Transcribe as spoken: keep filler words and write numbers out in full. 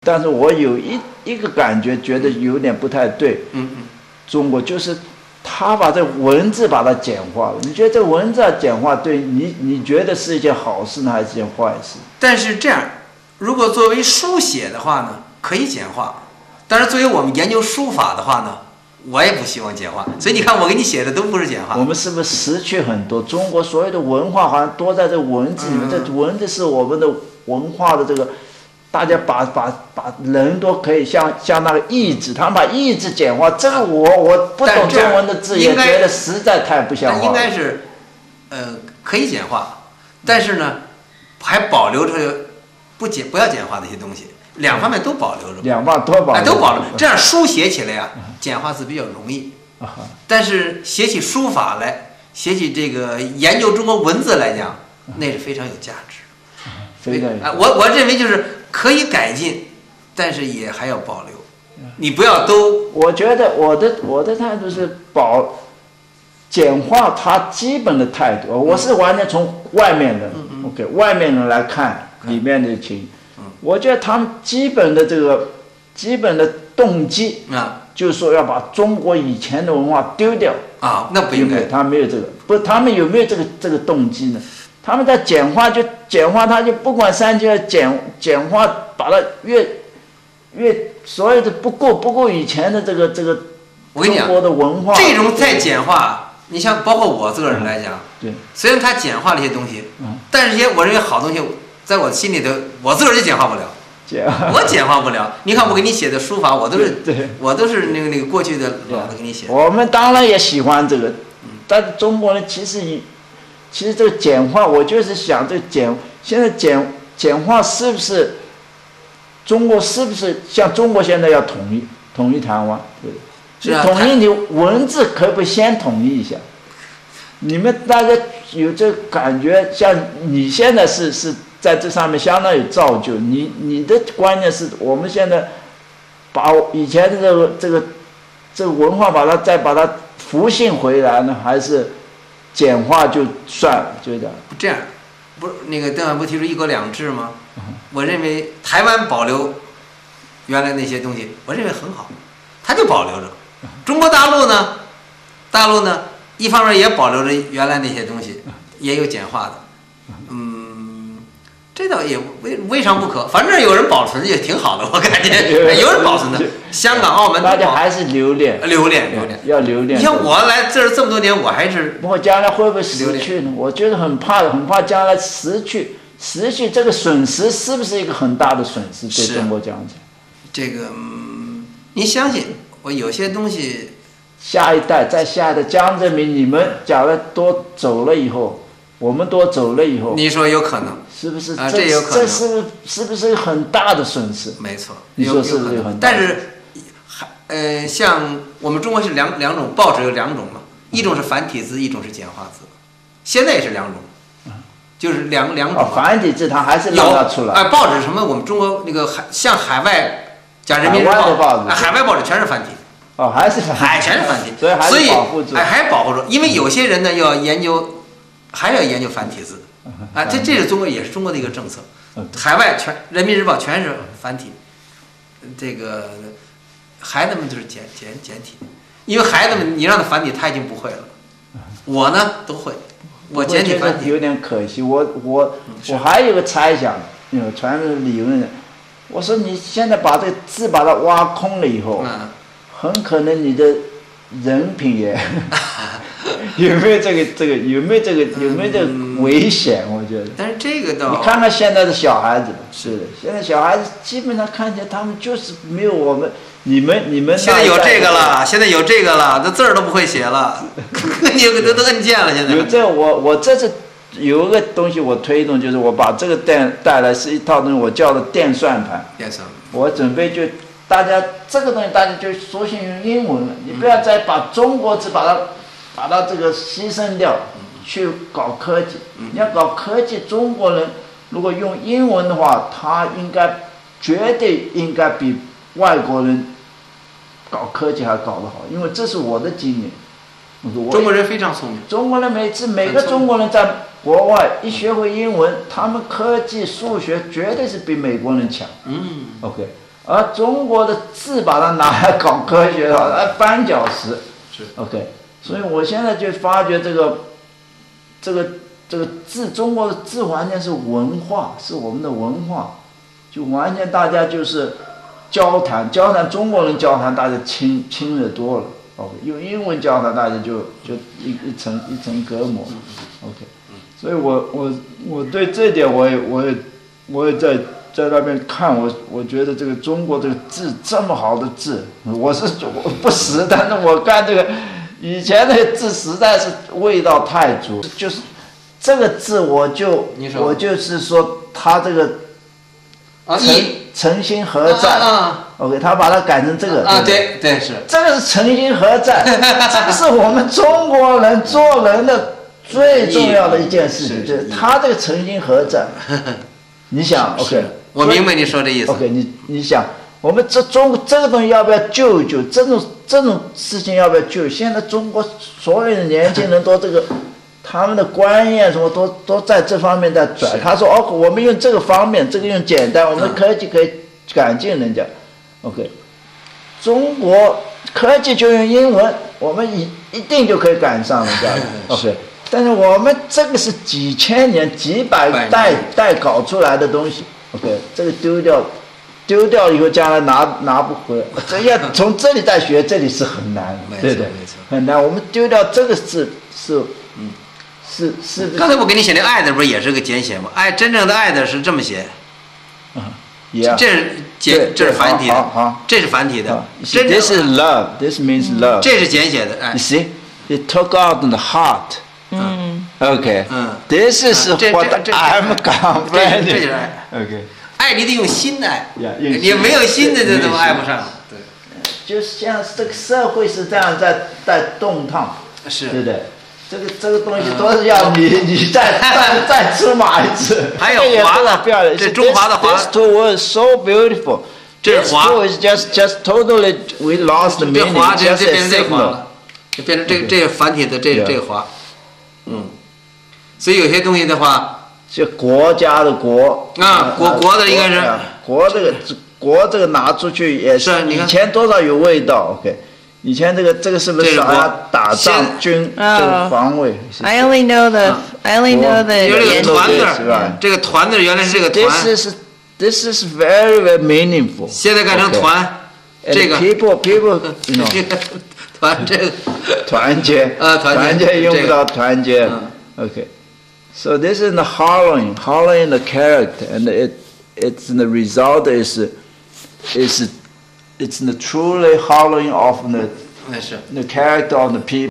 但是我有一一个感觉，觉得有点不太对。 嗯嗯。 中国就是他把这文字把它简化了。你觉得这文字简化对你，你觉得是一件好事呢，还是一件坏事？ 但是这样，如果作为书写的话呢，可以简化；但是作为我们研究书法的话呢，我也不希望简化。所以你看，我给你写的都不是简化。 我们是不是失去很多？中国所有的文化好像都在这文字里面。嗯、这文字是我们的文化的这个。大家把把把人都可以像像那个意志，他们把意志简化，这个我我不懂中文的字也觉得实在太不像话了。 应该是，呃，可以简化，但是呢，还保留着不简不要简化的一些东西，两方面都保留着。 两方都保留。 哎，都保留。这样书写起来呀、啊，简化字比较容易。但是写起书法来，写起这个研究中国文字来讲，那是非常有价值。 非常有价值。 我我认为就是。可以改进，但是也还要保留。你不要都， 我觉得我的我的态度是保简化它基本的态度。我是完全从外面人、嗯嗯、，OK， 外面人来看里面的情。嗯、我觉得他们基本的这个基本的动机啊，就是说要把中国以前的文化丢掉啊，那不应该。 他没有这个，不，他们有没有这个这个动机呢？他们在简化就简化，他就不管三七二简简化，把它越越所有的不够不够以前的这个这个中国的文化。 这种再简化，你像包括我这个人来讲， 对， 虽然他简化了一些东西，嗯，但是些我认为好东西，在我心里头，我自个儿就简化不了。我简化不了。你看我给你写的书法，我都是我都是那个那个过去的老的给你写。 我们当然也喜欢这个，但是中国人其实以。其实这个简化，我就是想这个简，现在简简化是不是中国是不是像中国现在要统一统一台湾？对， 是啊， 统一你文字可不可以先统一一下？你们大家有这个感觉，像你现在是是在这上面相当有造就，你你的观念是我们现在把以前的这个这个这个文化把它再把它复兴回来呢，还是？简化就算了，觉得这样，不是那个邓小平不提出一国两制吗？嗯、我认为台湾保留原来那些东西，我认为很好，他就保留着。中国大陆呢，大陆呢，一方面也保留着原来那些东西，也有简化的。嗯，这倒也未未尝不可，反正有人保存也挺好的，我感觉有人保存的。香港、澳门大家还是留恋， 留恋，留恋， 要留恋。 你像我来这儿这么多年，我还是。 不过将来会不会失去呢？我觉得很怕，很怕将来失去，失去这个损失是不是一个很大的损失？对中国讲讲。 这个，嗯，你相信我，有些东西， 下一代再下一代，江泽民，你们假如多走了以后，我们多走了以后， 你说有可能？ 是不是？ 啊，这有可能。 这是是不是一个很大的损失？ 没错， 你说是不是很大？ 但是。还呃，像我们中国是两两种报纸有两种嘛，一种是繁体字，一种是简化字，现在也是两种，就是两两种、 哦。繁体字它还是让它出来。 哎、呃，报纸什么？我们中国那个海像海外，讲人民日报， 海外的报纸、 哎，海外报纸全是繁体。 哦，还是繁体。 还全是繁体， 所以还是保护住。 哎，还保护住，因为有些人呢要研究，还要研究繁体字，啊，这这是中国也是中国的一个政策，海外全人民日报全是繁体，这个。孩子们就是简简简体，因为孩子们你让他繁体他已经不会了，我呢都会，我简体繁体有点可惜。我我我还有个猜想，有传统理论的，我说你现在把这个字把它挖空了以后，嗯、很可能你的人品也有没有这个这个有没有这个有没有这个危险？我觉得。 但是这个倒你看看现在的小孩子，是的，现在小孩子基本上看起来他们就是没有我们。你们你们现在有这个了，现在有这个了，这字儿都不会写了，你都都摁键了。现在有这我我这次有一个东西我推动，就是我把这个带带来是一套东西，我叫的电算盘。 电算盘。 我准备就大家这个东西大家就索性用英文了，你不要再把中国字把它把它这个牺牲掉，去搞科技。你要搞科技，中国人如果用英文的话，他应该绝对应该比外国人。搞科技还搞得好，因为这是我的经验。 中国人非常聪明。 中国人每次每个中国人在国外一学会英文，他们科技、数学绝对是比美国人强。 嗯 ，OK， 而中国的字把它拿来搞科学的话，呃，绊脚石。 是 OK， 所以我现在就发觉这个这个这个字，中国的字完全是文化，是我们的文化，就完全大家就是交谈，交谈中国人交谈大家亲亲热多了。OK， 用英文交谈大家就就一一层一层隔膜。OK， 所以我我我对这点我也我也我也在在那边看，我我觉得这个中国这个字这么好的字，我是我不识，但是我看这个以前那个字实在是味道太足，就是这个字我就我就是说他这个啊诚诚心何在、 啊啊、 ？OK， 他把它改成这个啊，对对是， 这个是诚心何在？这个是我们中国人做人的最重要的一件事情，就是他这个诚心何在？你想 ，OK， 我明白你说的意思。 OK， 你你想，我们这中这个东西要不要救一救？这种这种事情要不要救？现在中国所有的年轻人都这个，他们的观念什么都都在这方面在转。他说：“哦，我们用这个方面，这个用简单，我们的科技可以赶进人家。嗯” OK， 中国科技就用英文，我们一一定就可以赶上人家了。OK。但是我们这个是几千年、几百代代搞出来的东西 ，OK， 这个丢掉，丢掉以后将来拿拿不回来。这要从这里再学，这里是很难，对对，很难。我们丢掉这个是是，嗯，是是。 刚才我给你写的爱的不是也是个简写吗？爱真正的爱的是这么写， 啊，也这是简，这是繁体的，这是繁体的。 This is love. This means love. 这是简写的，哎。 You see, it took out the heart. 嗯 ，OK， 嗯 ，This is what I'm complaining. 这就是爱 ，OK， 爱你得用心爱， yeah, 你没有心的这怎么爱不上？对， 就是像这个社会是这样在在动荡， 是， 对不对？这个这个东西都是要你你再再再出马一次。 还有华的，这中华的华 ，This tool was so beautiful. 这是华 ，This tool is just just totally we lost the meaning. 这华这 just 这 a 变成这华 signal. 了，就变成这个这个繁体的这这个华。嗯，所以有些东西的话， 就国家的国啊，国国的应该是国这个国这个拿出去也是，以前多少有味道 ，OK。以前这个这个是不是好像打仗军这个防卫 ？I only know the I only know the 有这个团字，这个团字原来是这个团。 This is this is very very meaningful。 现在改成团，这个 people people you know 团这个团结啊团结用不到团结 ，OK。So this is the hollowing, hollowing the character, and it it's the result is is it's the truly hollowing of the the character of the people.